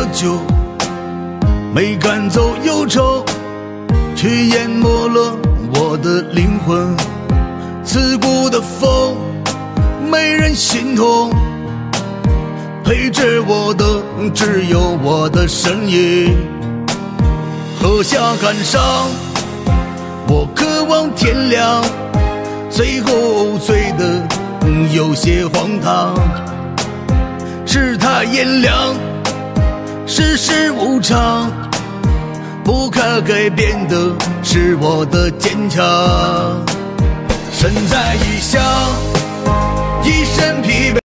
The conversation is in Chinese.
酒，没赶走忧愁，却淹没了我的灵魂。刺骨的风，没人心痛，陪着我的只有我的身影。喝下感伤，我渴望天亮，最后醉得有些荒唐。世态炎凉，世事无常，不可改变的是我的坚强。身在异乡，